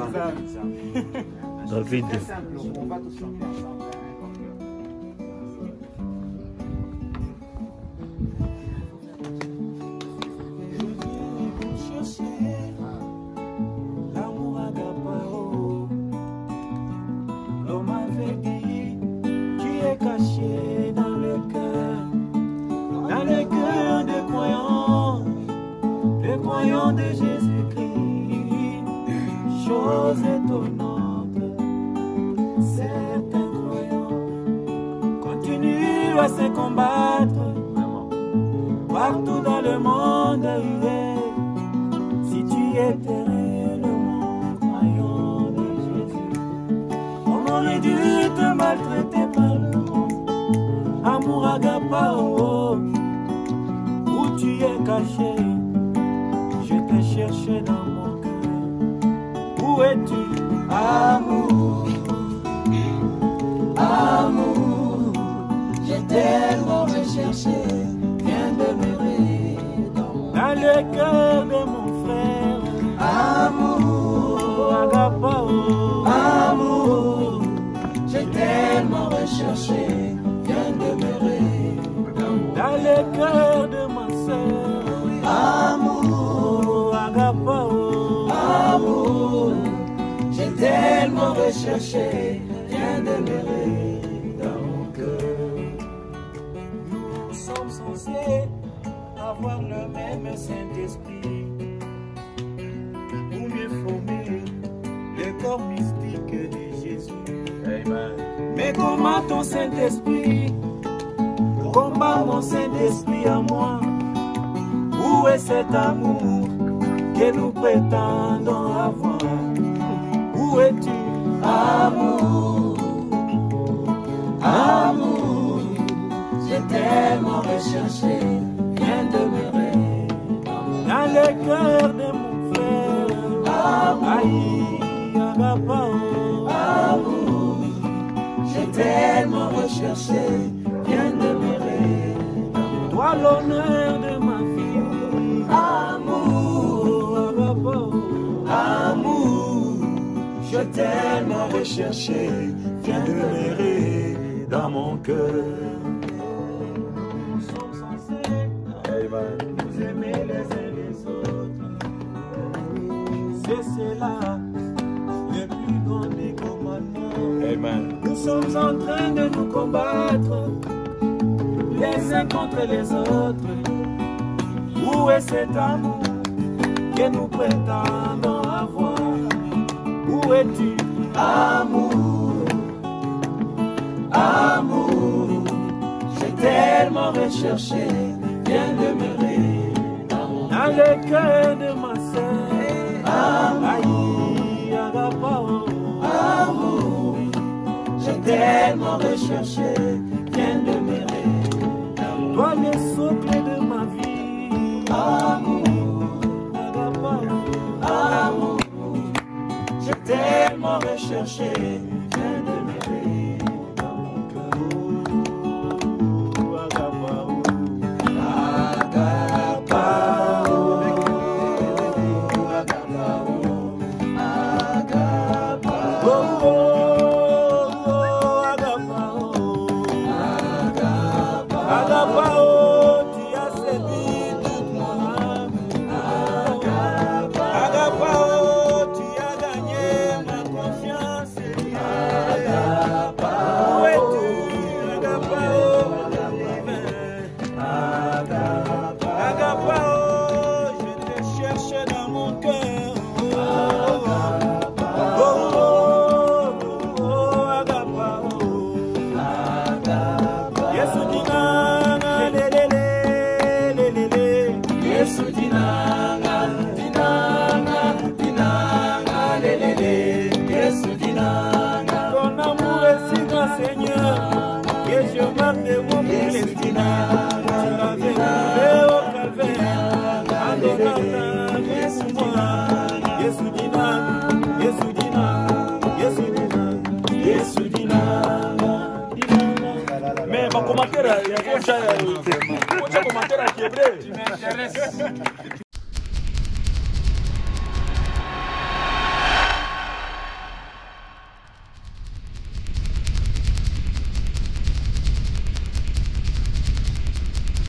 David. Très simple, on va tous chanter ensemble. L'amour agapao, l'homme avait dit, qui est caché dans le cœur des croyants de Jésus-Christ. Chose étonnante, certains croyants continuent à se combattre partout dans le monde. Si tu étais réellement croyant de Jésus, on aurait dû te maltraiter par le monde. Amour agapao, où tu es caché, je t'ai cherché dans mon cœur. Où es-tu, amour? Amour, j'ai tellement recherché, viens demeurer dans le cœur de mon frère. Amour, agapao, amour, j'ai tellement recherché, viens demeurer dans le cœur de ma sœur. Amour, agapao, amour, j'ai tellement recherché, viens demeurer dans mon cœur. Nous sommes censés avoir le même Saint-Esprit pour mieux former le corps mystique de Jésus. Amen. Mais comment ton Saint-Esprit combat mon Saint-Esprit à moi? Où est cet amour que nous prétendons avoir? Où es-tu, amour? Amour, j'ai tellement recherché, viens demeurer dans le cœur de mon frère. Amour, agapao, amour, j'ai tellement recherché, viens demeurer dans toi l'honneur de ma vie. Amour, agapao, amour, j'ai tellement recherché, viens demeurer dans mon cœur. Nous sommes censés nous aimer les uns les autres. C'est cela le plus grand des commandements. Amen. Nous sommes en train de nous combattre les uns contre les autres. Où est cet amour que nous prétendons avoir? Où es-tu, amour? Amour, j'ai tellement recherché, viens demeurer dans le cœur de ma sœur. Amour, agapao, amour, j'ai tellement recherché, viens demeurer dans toi le socle de ma vie. Amour, agapao, amour, j'ai tellement recherché, viens demeurer dans mon cœur. Agapao, agapao, agapao, agapao, tu as séduit toute mon âme. Agapao, tu as gagné ma confiance. Où es-tu, agapao, agapao, je te cherche dans mon cœur. Ton amour est si grand, Seigneur, que je marque de mon destin. Tu l'avais trouvé au calvaire, en donnant ta vie pour moi. Yesu dina, Yesu dina, Yesu dina, Yesu dina. Mais ma commentaire, il y a un commentaire qui est vrai. Tu m'intéresses.